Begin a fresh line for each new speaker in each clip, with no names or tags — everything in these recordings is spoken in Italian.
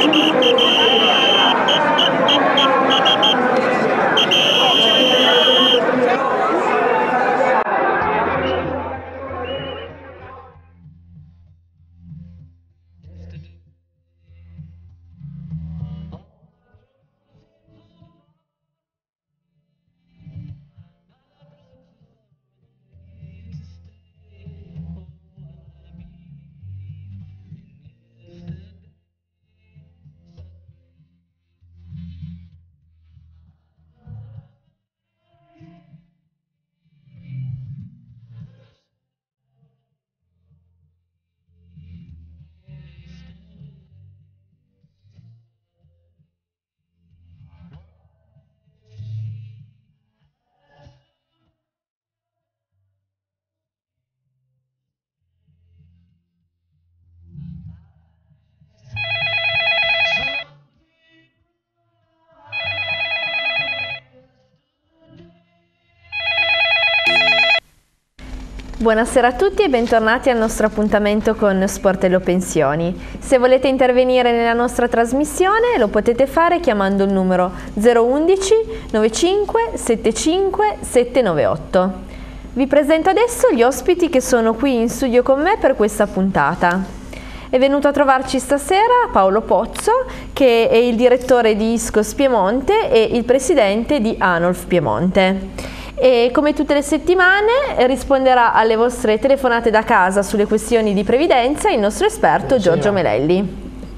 Buonasera a tutti e bentornati al nostro appuntamento con Sportello Pensioni. Se volete intervenire nella nostra trasmissione lo potete fare chiamando il numero 011 95 75 798. Vi presento adesso gli ospiti che sono qui in studio con me per questa puntata. È venuto a trovarci stasera Paolo Pozzo, che è il direttore di ISCOS Piemonte e il presidente di ANOLF Piemonte. E come tutte le settimane risponderà alle vostre telefonate da casa sulle questioni di previdenza il nostro esperto Giorgio Melelli.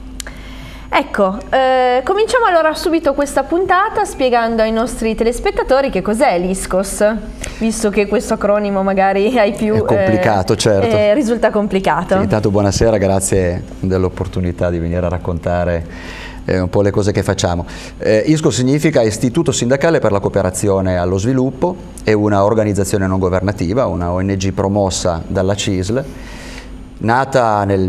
Ecco, cominciamo allora subito questa puntata spiegando ai nostri telespettatori che cos'è l'ISCOS, visto che questo acronimo magari ai più...
È complicato, certo.
Risulta complicato.
Intanto buonasera, grazie dell'opportunità di venire a raccontare un po' le cose che facciamo. ISCOS significa Istituto Sindacale per la Cooperazione allo Sviluppo, è una organizzazione non governativa, una ONG promossa dalla CISL, nata nel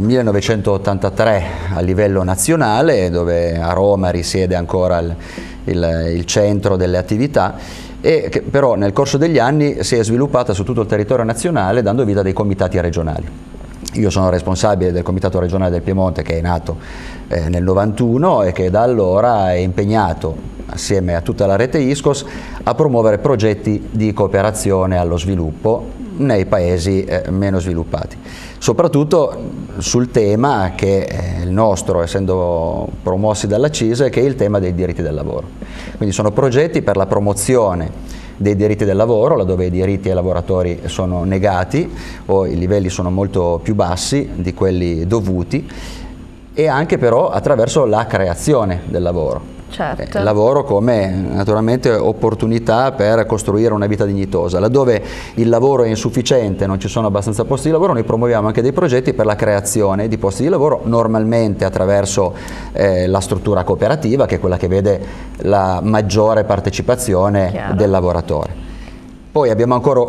1983 a livello nazionale, dove a Roma risiede ancora il centro delle attività, e che però nel corso degli anni si è sviluppata su tutto il territorio nazionale dando vita a dei comitati regionali. Io sono responsabile del Comitato regionale del Piemonte, che è nato nel 91 e che da allora è impegnato, assieme a tutta la rete ISCOS, a promuovere progetti di cooperazione allo sviluppo nei paesi meno sviluppati. Soprattutto sul tema che è il nostro, essendo promossi dalla CISL, che è il tema dei diritti del lavoro. Quindi sono progetti per la promozione dei diritti del lavoro, laddove i diritti ai lavoratori sono negati o i livelli sono molto più bassi di quelli dovuti, e anche però attraverso la creazione del lavoro.
Certo.
Il lavoro come naturalmente opportunità per costruire una vita dignitosa. Laddove il lavoro è insufficiente, non ci sono abbastanza posti di lavoro, noi promuoviamo anche dei progetti per la creazione di posti di lavoro, normalmente attraverso la struttura cooperativa, che è quella che vede la maggiore partecipazione del lavoratore. Poi abbiamo ancora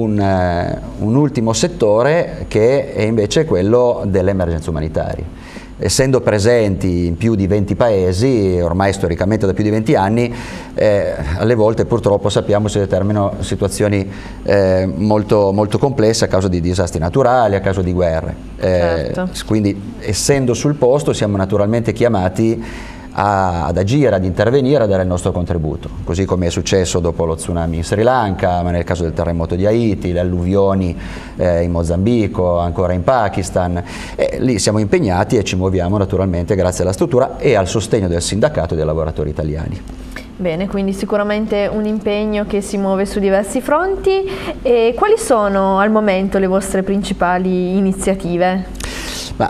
un ultimo settore, che è invece quello delle emergenze umanitarie. Essendo presenti in più di 20 paesi, ormai storicamente da più di 20 anni, alle volte purtroppo sappiamo si determinano situazioni molto, molto complesse a causa di disastri naturali, a causa di guerre.
Certo.
Quindi, essendo sul posto, siamo naturalmente chiamati ad agire, ad intervenire, a dare il nostro contributo, così come è successo dopo lo tsunami in Sri Lanka, ma nel caso del terremoto di Haiti, le alluvioni in Mozambico, ancora in Pakistan. Lì siamo impegnati e ci muoviamo naturalmente grazie alla struttura e al sostegno del sindacato e dei lavoratori italiani.
Bene, quindi sicuramente un impegno che si muove su diversi fronti. E quali sono al momento le vostre principali iniziative?
Ma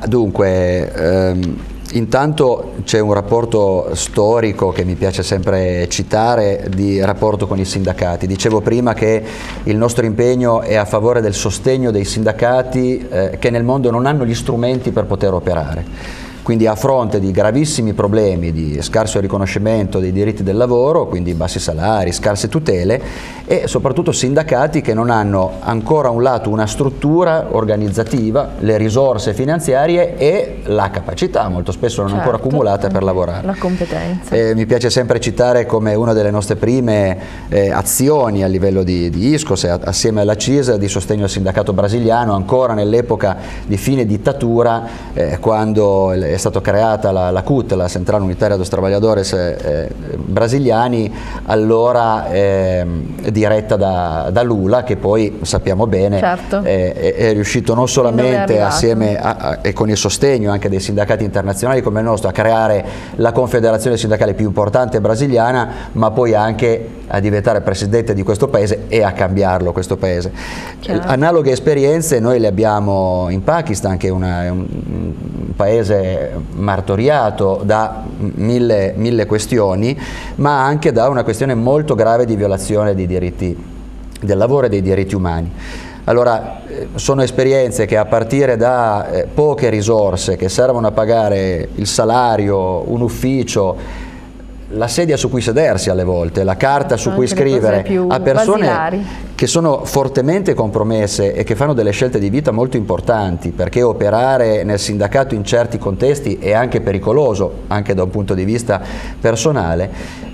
dunque, intanto c'è un rapporto storico che mi piace sempre citare, di rapporto con i sindacati. Dicevo prima che il nostro impegno è a favore del sostegno dei sindacati che nel mondo non hanno gli strumenti per poter operare. Quindi a fronte di gravissimi problemi di scarso riconoscimento dei diritti del lavoro, quindi bassi salari, scarse tutele, e soprattutto sindacati che non hanno ancora un lato una struttura organizzativa, le risorse finanziarie e la capacità, molto spesso non ancora accumulate, per lavorare.
La competenza.
Mi piace sempre citare come una delle nostre prime azioni a livello di ISCOS, assieme alla CISL, di sostegno al sindacato brasiliano, ancora nell'epoca di fine dittatura, quando è stata creata la CUT, la Central Unitaria dos Trabalhadores brasiliani, allora diretta da Lula, che poi sappiamo bene
certo.
È riuscito non solamente assieme e con il sostegno anche dei sindacati internazionali come il nostro a creare la confederazione sindacale più importante brasiliana, ma poi anche a diventare presidente di questo paese e a cambiarlo questo paese.
Chiaro.
Analoghe esperienze noi le abbiamo in Pakistan, che è un paese martoriato da mille questioni, ma anche da una questione molto grave di violazione dei diritti del lavoro e dei diritti umani. Allora, sono esperienze che a partire da poche risorse che servono a pagare il salario, un ufficio, la sedia su cui sedersi alle volte, la carta su cui scrivere, a persone
basilari,
che sono fortemente compromesse e che fanno delle scelte di vita molto importanti, perché operare nel sindacato in certi contesti è anche pericoloso, anche da un punto di vista personale.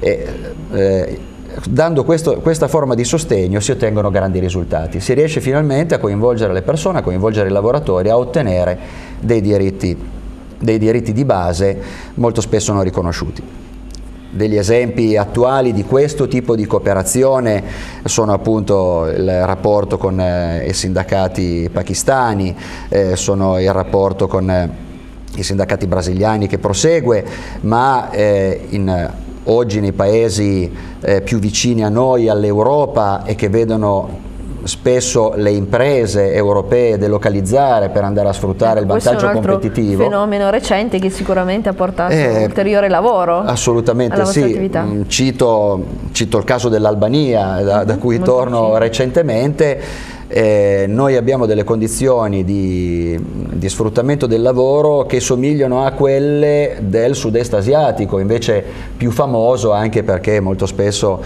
Dando questa forma di sostegno si ottengono grandi risultati, si riesce finalmente a coinvolgere le persone, a coinvolgere i lavoratori, a ottenere dei diritti di base molto spesso non riconosciuti. Degli esempi attuali di questo tipo di cooperazione sono appunto il rapporto con i sindacati pakistani, sono il rapporto con i sindacati brasiliani che prosegue, ma oggi nei paesi più vicini a noi, all'Europa, e che vedono spesso le imprese europee delocalizzare per andare a sfruttare il vantaggio competitivo.
Un fenomeno recente che sicuramente ha portato ulteriore lavoro.
Assolutamente sì. Cito il caso dell'Albania, da cui torno recentemente. Noi abbiamo delle condizioni di sfruttamento del lavoro che somigliano a quelle del sud-est asiatico, invece più famoso anche perché molto spesso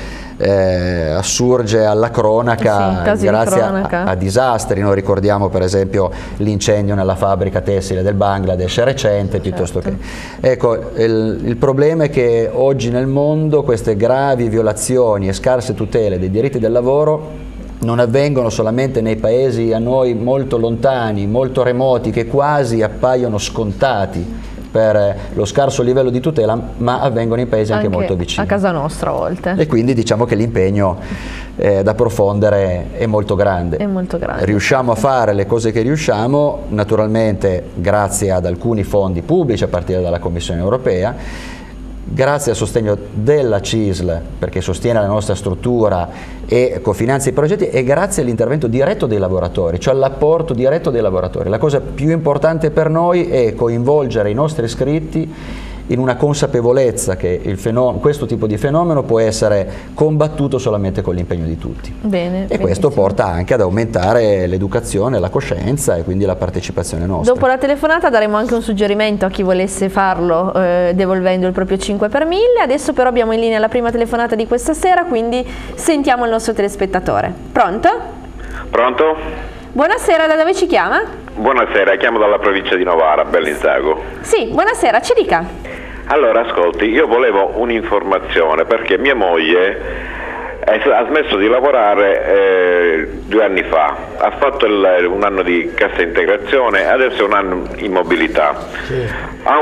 assurge alla cronaca,
sì,
grazie a disastri. Noi ricordiamo per esempio l'incendio nella fabbrica tessile del Bangladesh recente, piuttosto che... Ecco, il problema è che oggi nel mondo queste gravi violazioni e scarse tutele dei diritti del lavoro non avvengono solamente nei paesi a noi molto lontani, molto remoti, che quasi appaiono scontati per lo scarso livello di tutela, ma avvengono in paesi anche molto vicini.
A casa nostra a volte.
E quindi diciamo che l'impegno da profondere è molto grande.
È molto grande.
Riusciamo a fare le cose che riusciamo, naturalmente grazie ad alcuni fondi pubblici a partire dalla Commissione europea, grazie al sostegno della CISL, perché sostiene la nostra struttura e cofinanzia i progetti, e grazie all'intervento diretto dei lavoratori, cioè all'apporto diretto dei lavoratori. La cosa più importante per noi è coinvolgere i nostri iscritti in una consapevolezza che questo tipo di fenomeno può essere combattuto solamente con l'impegno di tutti.
Bene,
e questo porta anche ad aumentare l'educazione, la coscienza e quindi la partecipazione nostra.
Dopo la telefonata daremo anche un suggerimento a chi volesse farlo devolvendo il proprio 5 per 1000. Adesso però abbiamo in linea la prima telefonata di questa sera, quindi sentiamo il nostro telespettatore. Pronto?
Pronto?
Buonasera, da dove ci chiama?
Buonasera, chiamo dalla provincia di Novara, Bellinzago.
Sì, buonasera, ci dica.
Allora, ascolti, io volevo un'informazione perché mia moglie ha smesso di lavorare 2 anni fa, ha fatto un anno di cassa integrazione, adesso è un anno in mobilità. Sì. Ha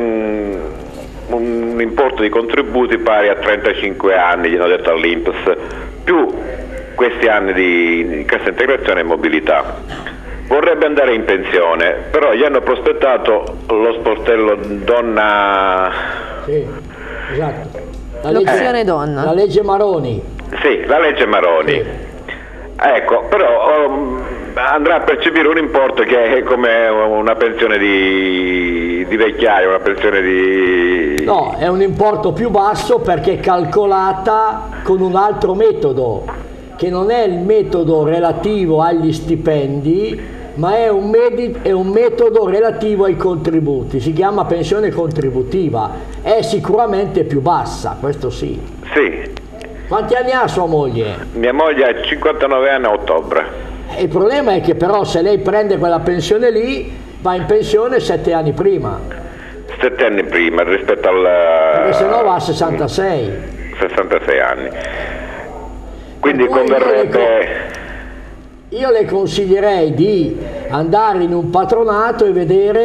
un importo di contributi pari a 35 anni, gli hanno detto all'INPS, più questi anni di cassa integrazione e mobilità. Vorrebbe andare in pensione, però gli hanno prospettato lo sportello donna... Sì,
esatto.
L'opzione donna.
La legge Maroni.
Sì, la legge Maroni. Sì. Ecco, però andrà a percepire un importo che è come una pensione di vecchiaia, una pensione di...
No, è un importo più basso perché è calcolata con un altro metodo, che non è il metodo relativo agli stipendi, ma è un metodo relativo ai contributi, si chiama pensione contributiva, è sicuramente più bassa, questo sì.
Sì.
Quanti anni ha sua moglie?
Mia moglie ha 59 anni a ottobre.
Il problema è che però se lei prende quella pensione lì, va in pensione 7 anni prima.
7 anni prima rispetto al...
Perché se no va a 66.
66 anni. Quindi converrebbe...
Io le consiglierei di andare in un patronato e vedere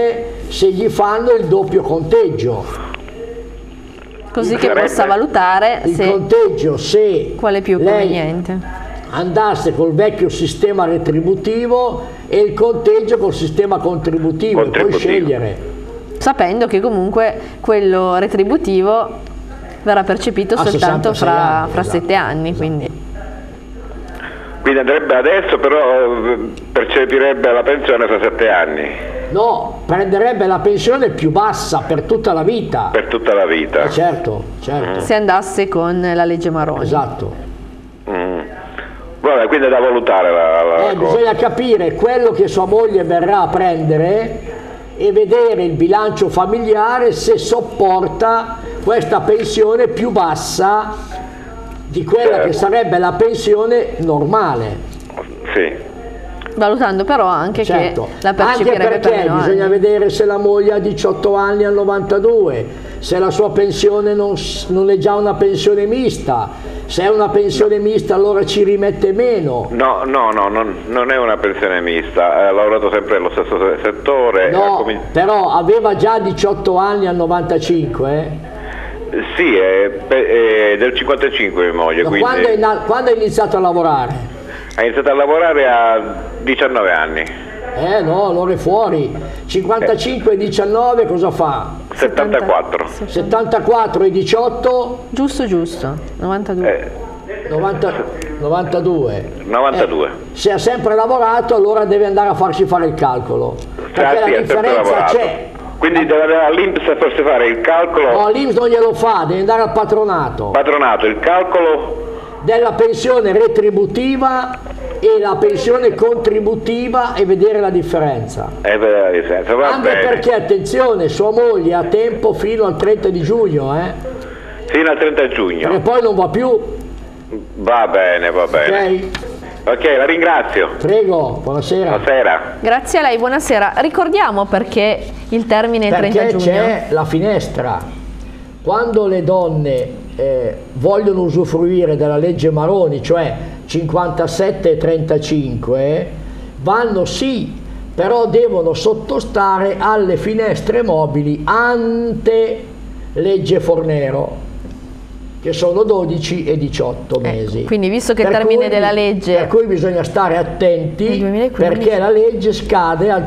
se gli fanno il doppio conteggio.
Così che possa valutare
il conteggio se
quale è più conveniente.
Andasse col vecchio sistema retributivo e il conteggio col sistema contributivo. E poi scegliere. Sapendo
che comunque quello retributivo verrà percepito soltanto fra 7 anni. Quindi
andrebbe adesso, però percepirebbe la pensione fra 7 anni.
No, prenderebbe la pensione più bassa per tutta la vita.
Per tutta la vita.
Certo.
Se andasse con la legge Maroni.
Esatto.
Vabbè, quindi è da valutare la cosa.
Bisogna capire quello che sua moglie verrà a prendere e vedere il bilancio familiare se sopporta questa pensione più bassa di quella che sarebbe la pensione normale.
Sì.
Valutando però anche che la percepirebbe.
Anche perché bisogna vedere se la moglie ha 18 anni al 92, se la sua pensione non è già una pensione mista. Se è una pensione mista allora ci rimette meno.
No, non è una pensione mista, ha lavorato sempre nello stesso settore.
No, però aveva già 18 anni al 95.
Sì, è del 55 mia moglie. Quindi...
Quando ha iniziato a lavorare?
Ha iniziato a lavorare a 19 anni.
No, allora è fuori. 55 e 19 cosa fa?
74.
74 e 18?
Giusto. 92.
92. Se ha sempre lavorato allora deve andare a farsi fare il calcolo. Perché la differenza c'è.
Quindi deve andare all'INPS farsi fare il calcolo.
No, l'INPS non glielo fa, deve andare al patronato.
Il calcolo
della pensione retributiva e la pensione contributiva e vedere la differenza. Anche perché, attenzione, sua moglie ha tempo fino al 30 di giugno.
Fino al 30 giugno.
E poi non va più.
Va bene. Ok, la ringrazio.
Prego, buonasera.
Buonasera.
Grazie a lei, buonasera. Ricordiamo perché il termine è 30 giugno.
Perché c'è la finestra. Quando le donne vogliono usufruire della legge Maroni, cioè 57 e 35, vanno sì, però devono sottostare alle finestre mobili ante legge Fornero, che sono 12 e 18 mesi.
Quindi visto che il termine della legge...
Per cui bisogna stare attenti perché la legge scade al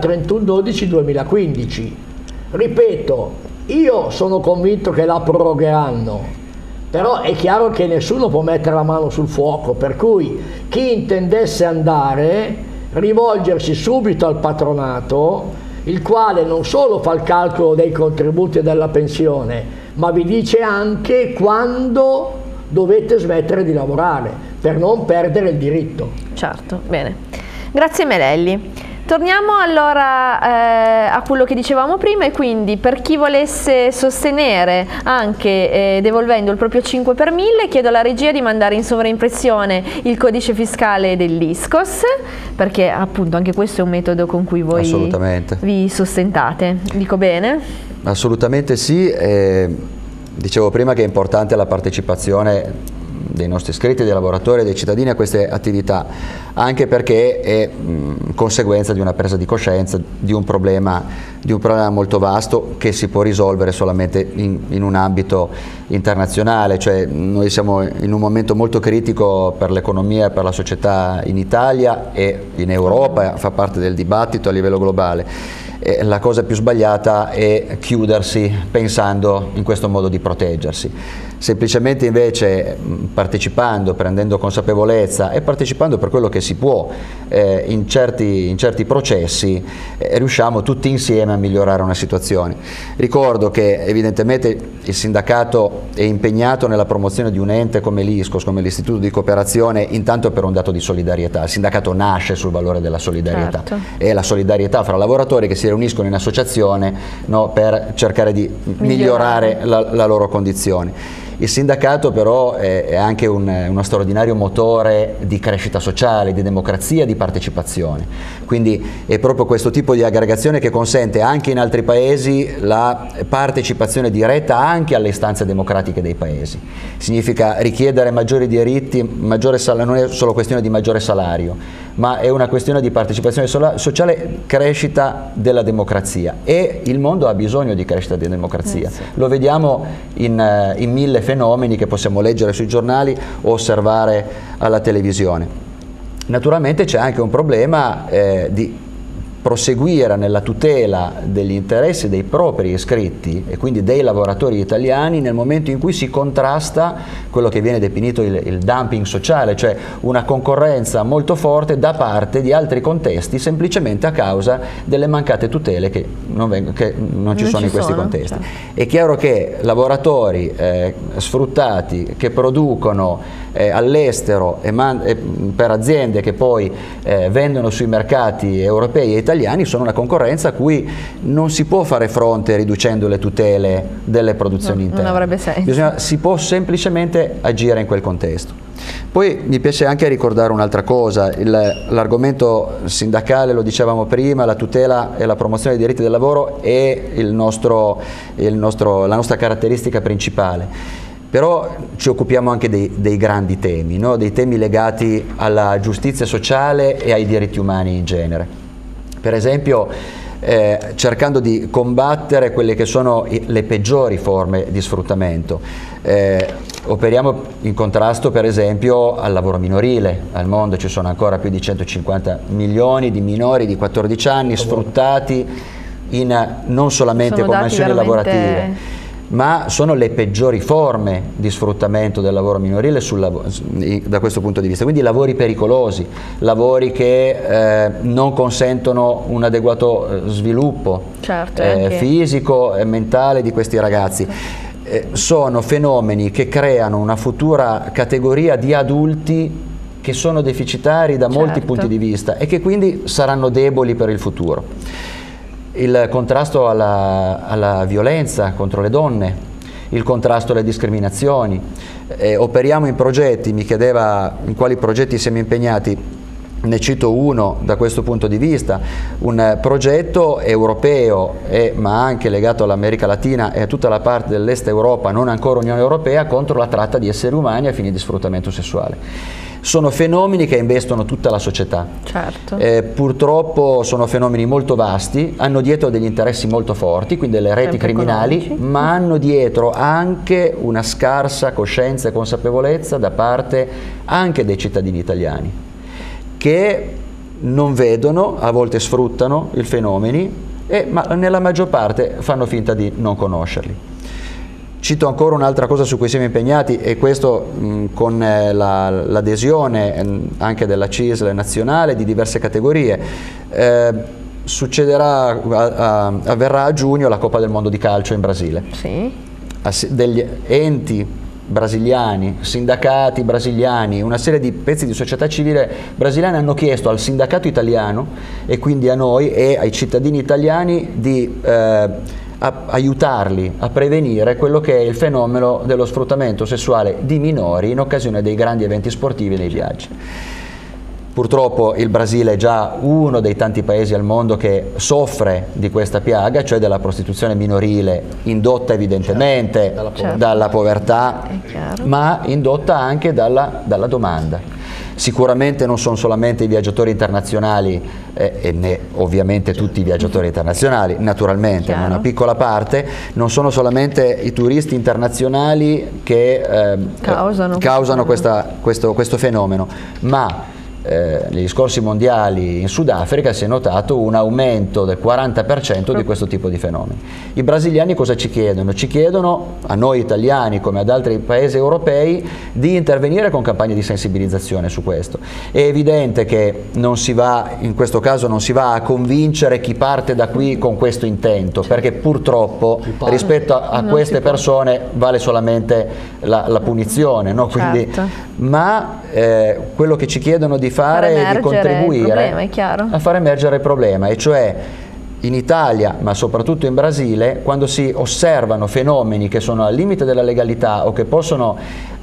31/12/2015. Ripeto, io sono convinto che la prorogheranno, però è chiaro che nessuno può mettere la mano sul fuoco, per cui chi intendesse andare, rivolgersi subito al patronato, il quale non solo fa il calcolo dei contributi e della pensione, ma vi dice anche quando dovete smettere di lavorare, per non perdere il diritto.
Certo, bene. Grazie Melelli. Torniamo allora a quello che dicevamo prima, e quindi per chi volesse sostenere anche devolvendo il proprio 5 per 1000, chiedo alla regia di mandare in sovraimpressione il codice fiscale dell'ISCOS, perché appunto anche questo è un metodo con cui voi vi sostentate. Dico bene?
Assolutamente sì. Dicevo prima che è importante la partecipazione dei nostri iscritti, dei lavoratori e dei cittadini a queste attività, anche perché è conseguenza di una presa di coscienza di un problema molto vasto che si può risolvere solamente in un ambito internazionale. Cioè, noi siamo in un momento molto critico per l'economia e per la società in Italia e in Europa, fa parte del dibattito a livello globale. La cosa più sbagliata è chiudersi pensando in questo modo di proteggersi. Semplicemente invece partecipando, prendendo consapevolezza e partecipando per quello che si può in certi processi, riusciamo tutti insieme a migliorare una situazione. Ricordo che evidentemente il sindacato è impegnato nella promozione di un ente come l'ISCOS, come l'Istituto di Cooperazione, intanto per un dato di solidarietà. Il sindacato nasce sul valore della solidarietà, è la solidarietà fra lavoratori che si riuniscono in associazione, no, per cercare di migliorare la loro condizione. Il sindacato però è anche uno straordinario motore di crescita sociale, di democrazia, di partecipazione. Quindi è proprio questo tipo di aggregazione che consente anche in altri paesi la partecipazione diretta anche alle istanze democratiche dei paesi. Significa richiedere maggiori diritti, non è solo questione di maggiore salario, ma è una questione di partecipazione sociale, crescita della democrazia, e il mondo ha bisogno di crescita di democrazia. Lo vediamo in mille fenomeni che possiamo leggere sui giornali o osservare alla televisione. Naturalmente c'è anche un problema di proseguire nella tutela degli interessi dei propri iscritti e quindi dei lavoratori italiani nel momento in cui si contrasta quello che viene definito il dumping sociale, cioè una concorrenza molto forte da parte di altri contesti semplicemente a causa delle mancate tutele che non ci sono in questi contesti. Certo. È chiaro che lavoratori sfruttati che producono all'estero per aziende che poi vendono sui mercati europei e italiani sono una concorrenza a cui non si può fare fronte riducendo le tutele delle produzioni interne.
Non avrebbe senso.
Si può semplicemente agire in quel contesto. Poi mi piace anche ricordare un'altra cosa, l'argomento sindacale, lo dicevamo prima, la tutela e la promozione dei diritti del lavoro è la nostra caratteristica principale. Però ci occupiamo anche dei grandi temi, no? Dei temi legati alla giustizia sociale e ai diritti umani in genere. Per esempio cercando di combattere quelle che sono le peggiori forme di sfruttamento. Operiamo in contrasto per esempio al lavoro minorile. Al mondo ci sono ancora più di 150 milioni di minori di 14 anni sfruttati in non solamente convenzioni lavorative, ma sono le peggiori forme di sfruttamento del lavoro minorile da questo punto di vista. Quindi lavori pericolosi, lavori che non consentono un adeguato sviluppo fisico e mentale di questi ragazzi. Sono fenomeni che creano una futura categoria di adulti che sono deficitari da molti punti di vista e che quindi saranno deboli per il futuro. Il contrasto alla violenza contro le donne, il contrasto alle discriminazioni. Operiamo in progetti, mi chiedeva in quali progetti siamo impegnati, ne cito uno da questo punto di vista, un progetto europeo ma anche legato all'America Latina e a tutta la parte dell'Est Europa, non ancora Unione Europea, contro la tratta di esseri umani a fini di sfruttamento sessuale. Sono fenomeni che investono tutta la società.
Certo.
Purtroppo sono fenomeni molto vasti, hanno dietro degli interessi molto forti, quindi delle reti criminali, ma hanno dietro anche una scarsa coscienza e consapevolezza da parte anche dei cittadini italiani, che non vedono, a volte sfruttano i fenomeni, ma nella maggior parte fanno finta di non conoscerli. Cito ancora un'altra cosa su cui siamo impegnati, e questo con l'adesione anche della CISL nazionale di diverse categorie. Avverrà a giugno la Coppa del Mondo di calcio in Brasile.
Sì.
Degli enti brasiliani, sindacati brasiliani, una serie di pezzi di società civile brasiliana hanno chiesto al sindacato italiano e quindi a noi e ai cittadini italiani di aiutarli a prevenire quello che è il fenomeno dello sfruttamento sessuale di minori in occasione dei grandi eventi sportivi e dei viaggi. Purtroppo il Brasile è già uno dei tanti paesi al mondo che soffre di questa piaga, cioè della prostituzione minorile, indotta evidentemente dalla povertà, ma indotta anche dalla domanda. Sicuramente non sono solamente i viaggiatori internazionali ovviamente tutti i viaggiatori internazionali, naturalmente, ma una piccola parte, non sono solamente i turisti internazionali che causano questo fenomeno, ma negli scorsi mondiali in Sudafrica si è notato un aumento del 40% di questo tipo di fenomeni. I brasiliani cosa ci chiedono? Ci chiedono a noi italiani come ad altri paesi europei di intervenire con campagne di sensibilizzazione su questo. È evidente che in questo caso non si va a convincere chi parte da qui con questo intento, perché purtroppo rispetto a queste persone vale solamente la punizione, no? Quindi, ma quello che ci chiedono di fare è di contribuire a far emergere il problema, e cioè in Italia, ma soprattutto in Brasile, quando si osservano fenomeni che sono al limite della legalità o che possono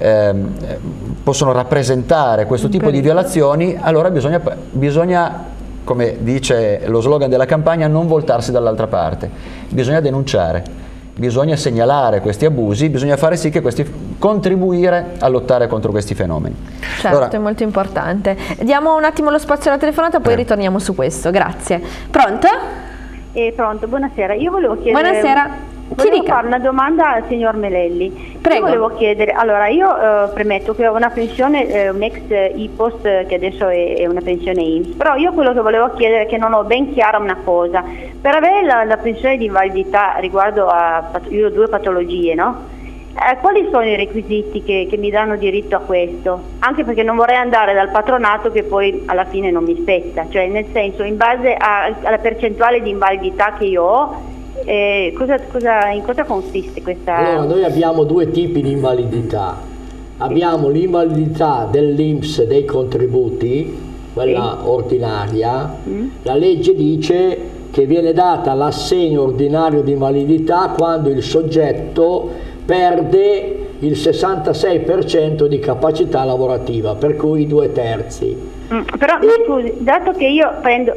rappresentare questo tipo di violazioni, allora bisogna, come dice lo slogan della campagna, non voltarsi dall'altra parte, bisogna denunciare. bisogna segnalare questi abusi, bisogna fare sì che contribuire a lottare contro questi fenomeni.
Certo, allora, è molto importante. Diamo un attimo lo spazio alla telefonata, poi ritorniamo su questo. Grazie. Pronto?
Pronto, buonasera. Io volevo chiedere...
Buonasera.
Volevo fare una domanda al signor Melelli.
Prego.
Io volevo chiedere, allora io premetto che ho una pensione, un ex IPOS che adesso è una pensione INPS, però io quello che volevo chiedere è che non ho ben chiara una cosa. Per avere la pensione di invalidità riguardo io ho 2 patologie, no? Quali sono i requisiti che mi danno diritto a questo? Anche perché non vorrei andare dal patronato che poi alla fine non mi spetta, cioè nel senso in base alla percentuale di invalidità che io ho, in cosa consiste questa?
Allora, noi abbiamo 2 tipi di invalidità. Abbiamo l'invalidità dell'INPS dei contributi, quella ordinaria. La legge dice che viene data l'assegno ordinario di invalidità quando il soggetto perde il 66% di capacità lavorativa, per cui i 2/3.
Però scusi, dato che io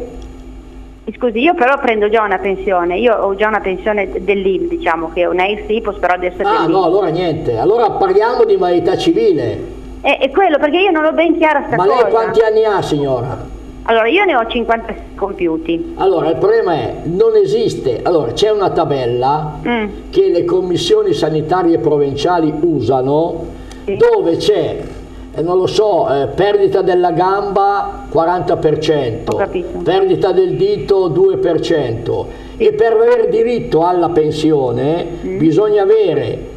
prendo già una pensione, io ho già una pensione dell'INPS, diciamo che è una ex IPOS, però adesso è dell'INPS.
No, allora niente, allora parliamo di invalidità civile.
È quello, perché io non ho ben chiara sta cosa.
Ma lei quanti anni ha, signora?
Allora, io ne ho 50 compiuti.
Allora, il problema è, non esiste, allora c'è una tabella che le commissioni sanitarie provinciali usano, dove c'è, non lo so, perdita della gamba 40%, perdita del dito 2%, e per avere diritto alla pensione bisogna avere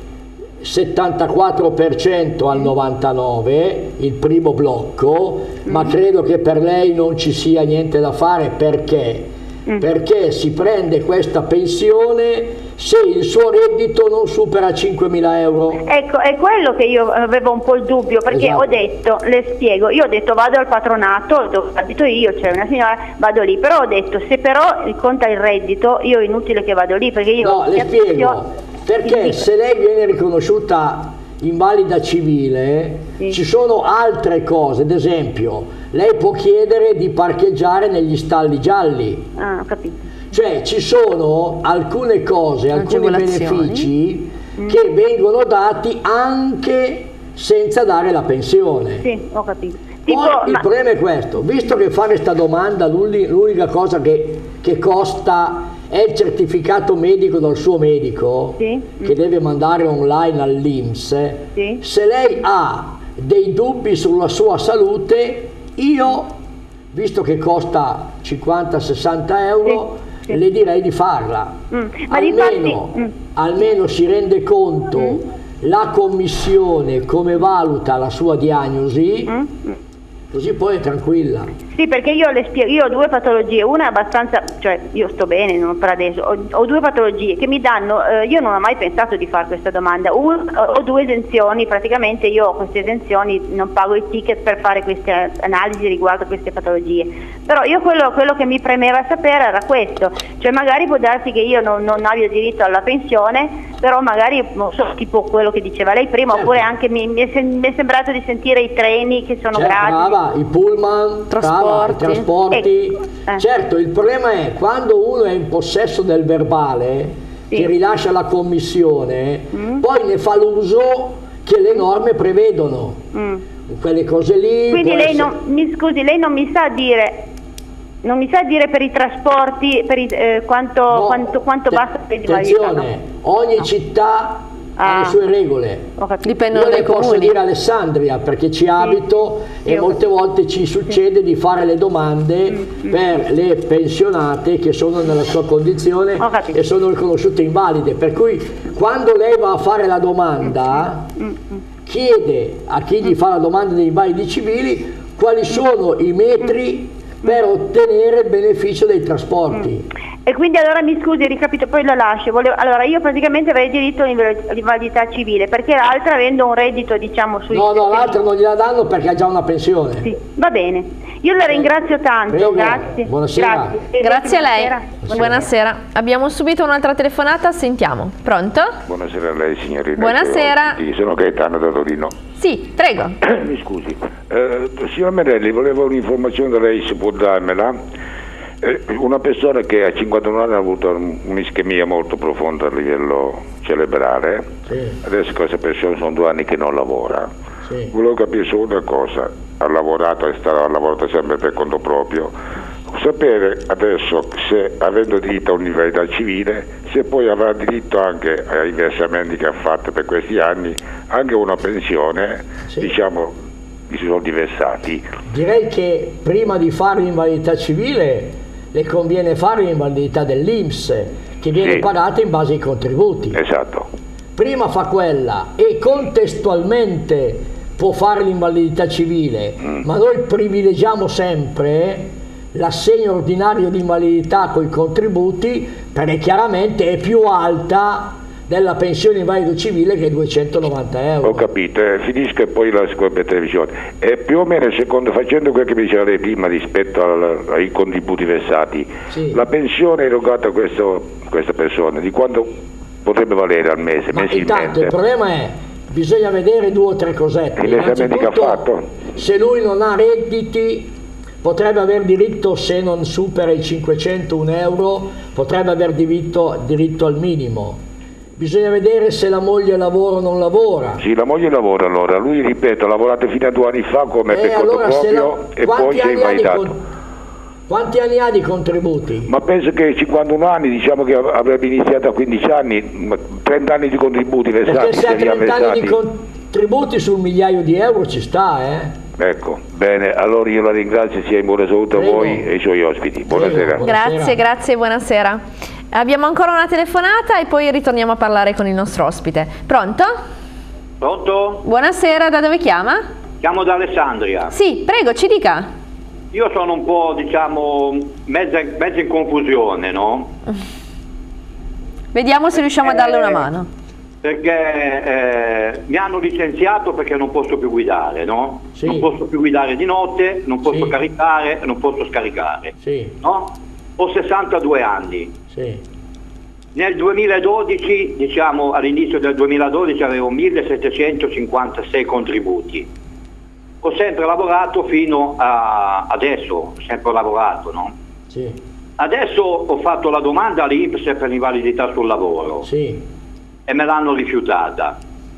74% al 99%, il primo blocco, ma credo che per lei non ci sia niente da fare. Perché? Perché si prende questa pensione se il suo reddito non supera 5.000 euro.
Ecco, è quello che io avevo un po' il dubbio, perché
esatto.
Ho detto, le spiego, io ho detto vado al patronato dove abito io, c'è una signora, vado lì, però ho detto se però conta il reddito, io è inutile che vado lì, perché io...
No, le spiego, perché se lei viene riconosciuta invalida civile, ci sono altre cose, ad esempio lei può chiedere di parcheggiare negli stalli gialli.
Ah, ho capito.
Cioè ci sono alcune cose, alcuni benefici che vengono dati anche senza dare la pensione.
Sì, ho capito.
Poi il problema è questo, visto che fare questa domanda l'unica cosa che costa è il certificato medico dal suo medico, che deve mandare online all'INPS, se lei ha dei dubbi sulla sua salute, io, visto che costa 50-60 euro, le direi di farla. Almeno si rende conto la commissione come valuta la sua diagnosi, così poi è tranquilla.
Sì, perché io le spiego, io ho 2 patologie, una è abbastanza, cioè io sto bene non per adesso, ho 2 patologie che mi danno, io non ho mai pensato di fare questa domanda, ho 2 esenzioni, praticamente io ho queste esenzioni, non pago i ticket per fare queste analisi riguardo queste patologie, però io quello che mi premeva sapere era questo, cioè magari può darsi che io non abbia diritto alla pensione, però magari, non so, tipo quello che diceva lei prima, oppure anche mi è sembrato di sentire i treni che sono gratis.
I pullman, i trasporti. Certo, il problema è quando uno è in possesso del verbale che rilascia la commissione, poi ne fa l'uso che le norme prevedono. Quelle cose lì.
Quindi lei lei non mi sa dire. Non mi sa dire per i trasporti quanto basta per
attenzione, ogni città ha le sue regole.
Dipendono dai comuni.
Posso dire Alessandria perché ci abito e molte volte ci succede di fare le domande per le pensionate che sono nella sua condizione e sono riconosciute invalide, per cui quando lei va a fare la domanda chiede a chi gli fa la domanda dei invalidi civili quali sono i metri per ottenere il beneficio dei trasporti.
E quindi allora mi scusi, ricapito, poi lo lascio. Allora io praticamente avrei diritto all'invalidità civile, perché l'altra avendo un reddito diciamo sui...
No, l'altra non gliela danno perché ha già una pensione.
Sì, va bene. Io la ringrazio tanto,
prego.
Grazie.
Buonasera.
Grazie a lei. Buonasera. Abbiamo subito un'altra telefonata, sentiamo. Pronto?
Buonasera a lei signorina.
Buonasera.
Sono Gaetano da Torino.
Sì, prego.
Mi scusi. Signor Melelli, volevo un'informazione da lei, se può darmela. Una persona che a 51 anni ha avuto un'ischemia molto profonda a livello cerebrale, adesso questa persona sono 2 anni che non lavora. Volevo capire solo una cosa: ha lavorato e ha lavorato sempre per conto proprio. Sapere adesso se, avendo diritto a un'invalidità civile, se poi avrà diritto anche ai versamenti che ha fatto per questi anni, anche una pensione, diciamo, i soldi versati.
Direi che prima di fare l'invalidità civile le conviene fare l'invalidità dell'INPS, che viene pagata in base ai contributi.
Esatto.
Prima fa quella e contestualmente può fare l'invalidità civile, ma noi privilegiamo sempre l'assegno ordinario di invalidità con i contributi, perché chiaramente è più alta della pensione invalido civile, che è 290 euro.
Ho capito, finisca poi la per televisione. E più o meno, secondo, facendo quel che mi diceva lei prima rispetto ai contributi versati, la pensione erogata a questa persona di quanto potrebbe valere al mese, mensilmente?
Intanto il problema è, bisogna vedere 2 o 3 cosette.
Innanzitutto, che ha fatto?
Se lui non ha redditi, potrebbe aver diritto, se non supera i 501 euro, potrebbe aver diritto al minimo. Bisogna vedere se la moglie lavora o non lavora.
Sì, la moglie lavora, allora. Lui, ripeto, ha lavorato fino a 2 anni fa come per conto proprio e poi si è invalidato.
Quanti anni ha di contributi?
Ma penso che 51 anni, diciamo che avrebbe iniziato a 15 anni, 30 anni di contributi versati.
Perché se ha 30 anni di contributi sul migliaio di euro ci sta,
Ecco, bene, allora io la ringrazio, sia in buona salute a voi e ai suoi ospiti. Buonasera.
Grazie, buonasera. Abbiamo ancora una telefonata e poi ritorniamo a parlare con il nostro ospite. Pronto?
Pronto?
Buonasera, da dove chiama?
Chiamo da Alessandria.
Sì, prego, ci dica.
Io sono un po', diciamo, mezza in confusione, no?
Vediamo se riusciamo a darle una mano.
Perché mi hanno licenziato perché non posso più guidare, no? Non posso più guidare di notte, non posso caricare, non posso scaricare, no? Ho 62 anni. Nel 2012, diciamo all'inizio del 2012, avevo 1756 contributi. Ho sempre lavorato fino a adesso, ho sempre lavorato, no? Adesso ho fatto la domanda all'INPS per l'invalidità sul lavoro e me l'hanno rifiutata,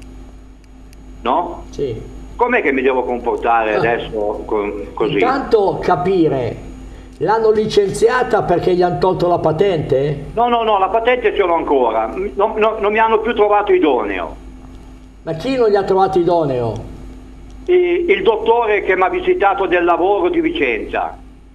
no? Com'è che mi devo comportare adesso così?
Intanto capire, l'hanno licenziata perché gli hanno tolto la patente?
No, la patente ce l'ho ancora, non mi hanno più trovato idoneo.
Ma chi non gli ha trovato idoneo?
Il dottore che mi ha visitato del lavoro di Vicenza.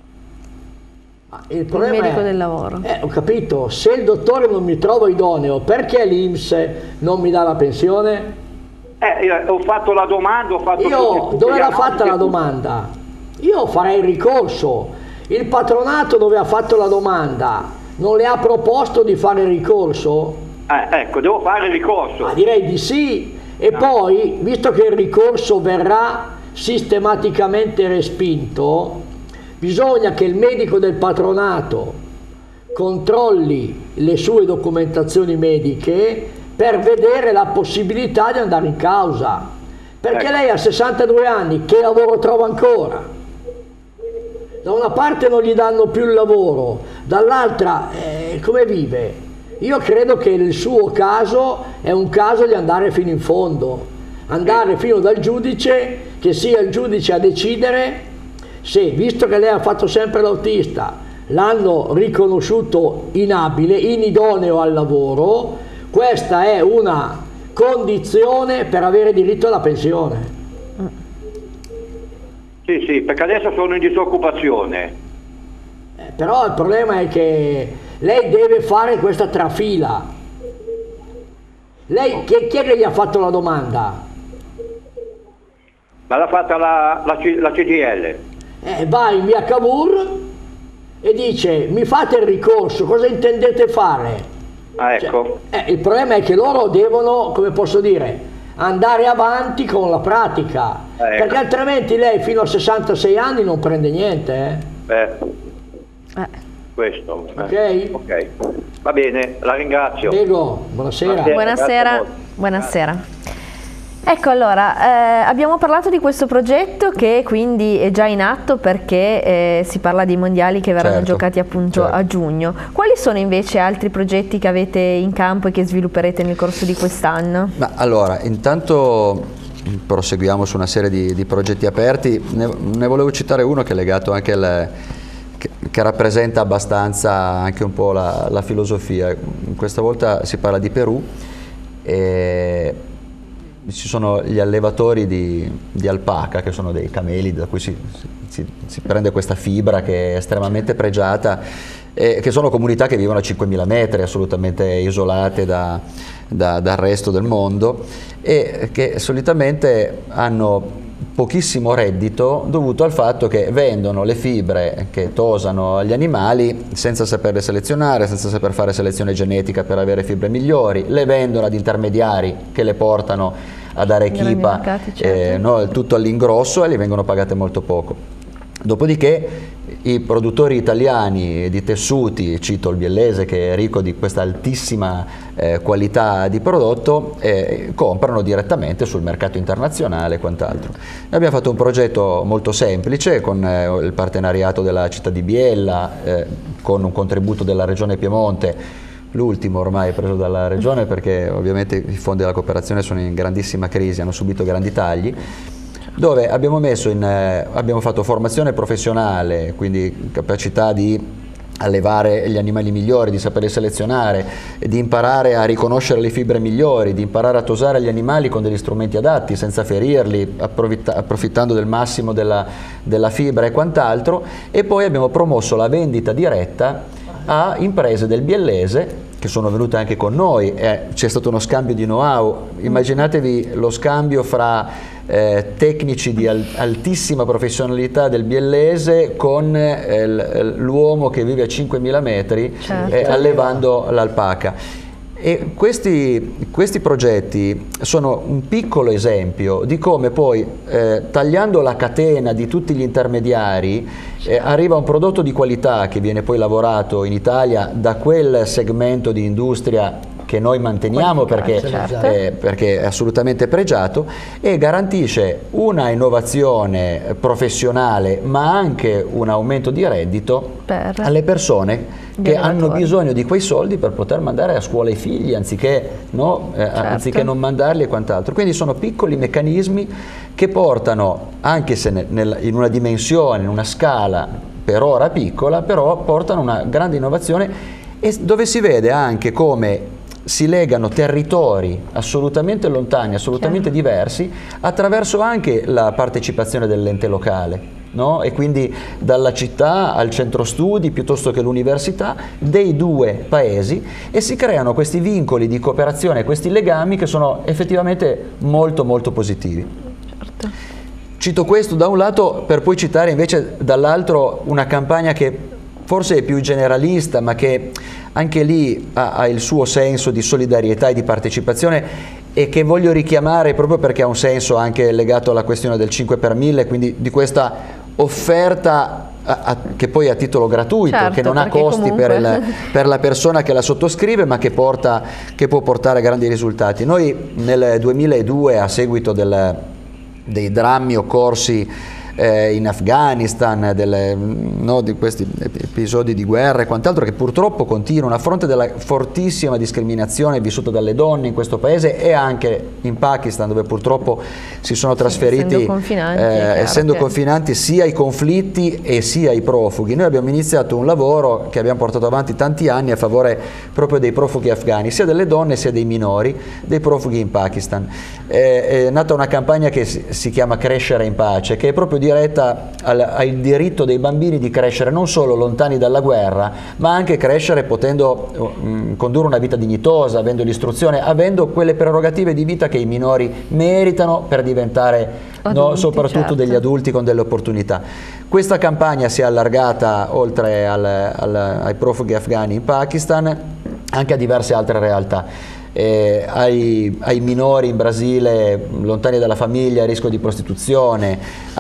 Il
medico del lavoro.
Ho capito, se il dottore non mi trova idoneo, perché l'INPS non mi dà la pensione?
Ho fatto la domanda,
dove l'ha fatta la domanda? Io farei il ricorso. Il patronato dove ha fatto la domanda non le ha proposto di fare il ricorso?
Ecco, devo fare il ricorso.
Direi di sì. E poi, visto che il ricorso verrà sistematicamente respinto, bisogna che il medico del patronato controlli le sue documentazioni mediche per vedere la possibilità di andare in causa. Perché lei ha 62 anni, che lavoro trova ancora? Da una parte non gli danno più il lavoro, dall'altra come vive? Io credo che il suo caso è un caso di andare fino in fondo, andare fino dal giudice, che sia il giudice a decidere se, visto che lei ha fatto sempre l'autista, l'hanno riconosciuto inabile, inidoneo al lavoro, questa è una condizione per avere diritto alla pensione.
Sì, perché adesso sono in disoccupazione.
Però il problema è che lei deve fare questa trafila. Lei, chi è che gli ha fatto la domanda?
Ma l'ha fatta la CGIL.
Va in via Cavour e dice: mi fate il ricorso, cosa intendete fare?
Ecco.
Il problema è che loro devono, come posso dire, andare avanti con la pratica, perché altrimenti lei fino a 66 anni non prende niente.
Questo.
Ok?
Va bene, la ringrazio.
Prego, buonasera.
Buonasera. Ecco, allora, abbiamo parlato di questo progetto che quindi è già in atto perché si parla di mondiali che verranno giocati appunto a giugno. Quali sono invece altri progetti che avete in campo e che svilupperete nel corso di quest'anno?
Ma allora, intanto proseguiamo su una serie di progetti aperti, ne volevo citare uno che è legato anche che rappresenta abbastanza anche un po' la filosofia. Questa volta si parla di Perù. Ci sono gli allevatori di alpaca, che sono dei cameli da cui si prende questa fibra che è estremamente pregiata, che sono comunità che vivono a 5.000 metri, assolutamente isolate dal resto del mondo, e che solitamente hanno pochissimo reddito dovuto al fatto che vendono le fibre che tosano agli animali senza saperle selezionare, senza saper fare selezione genetica per avere fibre migliori, le vendono ad intermediari che le portano ad Arequipa, tutto all'ingrosso, e li vengono pagate molto poco. Dopodiché i produttori italiani di tessuti, cito il biellese che è ricco di questa altissima qualità di prodotto, comprano direttamente sul mercato internazionale e quant'altro. Noi abbiamo fatto un progetto molto semplice con il partenariato della città di Biella, con un contributo della Regione Piemonte, l'ultimo ormai preso dalla Regione perché ovviamente i fondi della cooperazione sono in grandissima crisi, hanno subito grandi tagli, dove abbiamo fatto formazione professionale, quindi capacità di allevare gli animali migliori, di saperli selezionare, di imparare a riconoscere le fibre migliori, di imparare a tosare gli animali con degli strumenti adatti, senza ferirli, approfittando del massimo della fibra e quant'altro, e poi abbiamo promosso la vendita diretta a imprese del biellese che sono venute anche con noi. C'è stato uno scambio di know-how, immaginatevi lo scambio fra tecnici di altissima professionalità del biellese con l'uomo che vive a 5.000 metri allevando l'alpaca. E questi progetti sono un piccolo esempio di come poi tagliando la catena di tutti gli intermediari arriva un prodotto di qualità che viene poi lavorato in Italia da quel segmento di industria che noi manteniamo perché è assolutamente pregiato, e garantisce una innovazione professionale ma anche un aumento di reddito alle persone che hanno bisogno di quei soldi per poter mandare a scuola i figli anziché non mandarli e quant'altro. Quindi sono piccoli meccanismi che portano, anche se in una dimensione, in una scala per ora piccola, però portano una grande innovazione, e dove si vede anche come si legano territori assolutamente lontani, assolutamente diversi, attraverso anche la partecipazione dell'ente locale. No? E quindi dalla città al centro studi piuttosto che l'università dei due paesi, e si creano questi vincoli di cooperazione, questi legami che sono effettivamente molto molto positivi. Certo. Cito questo da un lato per poi citare invece dall'altro una campagna che forse è più generalista, ma che anche lì ha il suo senso di solidarietà e di partecipazione, e che voglio richiamare proprio perché ha un senso anche legato alla questione del 5 per 1000, quindi di questa offerta che poi è a titolo gratuito, che non ha costi per la persona che la sottoscrive, ma che può portare grandi risultati. Noi nel 2002, a seguito dei drammi occorsi in Afghanistan, di questi episodi di guerra e quant'altro che purtroppo continuano a fronte della fortissima discriminazione vissuta dalle donne in questo paese e anche in Pakistan, dove purtroppo si sono trasferiti essendo confinanti sia i conflitti e sia i profughi. Noi abbiamo iniziato un lavoro che abbiamo portato avanti tanti anni a favore proprio dei profughi afghani, sia delle donne sia dei minori, dei profughi in Pakistan. È nata una campagna che si chiama Crescere in Pace, che è proprio diretta al diritto dei bambini di crescere non solo lontani dalla guerra, ma anche crescere potendo condurre una vita dignitosa, avendo l'istruzione, avendo quelle prerogative di vita che i minori meritano per diventare adulti, soprattutto degli adulti con delle opportunità. Questa campagna si è allargata oltre ai profughi afghani in Pakistan anche a diverse altre realtà. ai minori in Brasile lontani dalla famiglia a rischio di prostituzione,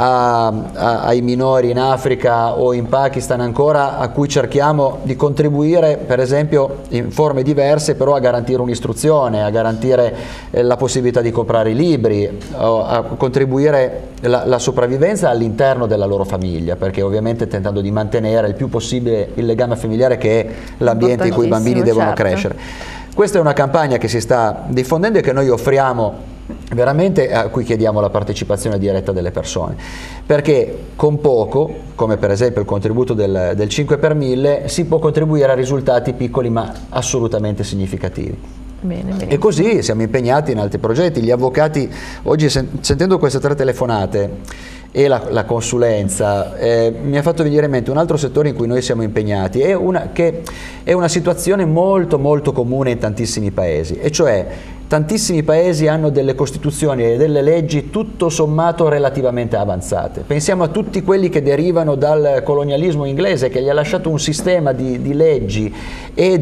ai minori in Africa o in Pakistan ancora, a cui cerchiamo di contribuire per esempio in forme diverse, però a garantire un'istruzione, a garantire la possibilità di comprare i libri, a contribuire la sopravvivenza all'interno della loro famiglia, perché ovviamente tentando di mantenere il più possibile il legame familiare, che è l'ambiente in cui i bambini devono crescere. Questa è una campagna che si sta diffondendo e che noi offriamo veramente, a cui chiediamo la partecipazione diretta delle persone, perché con poco, come per esempio il contributo del 5 per 1000, si può contribuire a risultati piccoli ma assolutamente significativi.
Bene, bene.
E così siamo impegnati in altri progetti. Gli avvocati, oggi sentendo queste 3 telefonate e la consulenza, mi ha fatto venire in mente un altro settore in cui noi siamo impegnati, che è una situazione molto molto comune in tantissimi paesi, e cioè tantissimi paesi hanno delle costituzioni e delle leggi tutto sommato relativamente avanzate. Pensiamo a tutti quelli che derivano dal colonialismo inglese, che gli ha lasciato un sistema di leggi e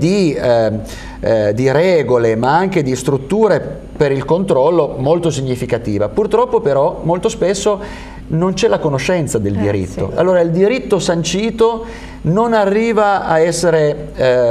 di regole, ma anche di strutture per il controllo molto significativa. Purtroppo però molto spesso non c'è la conoscenza del diritto.
Sì.
Allora il diritto sancito non arriva a essere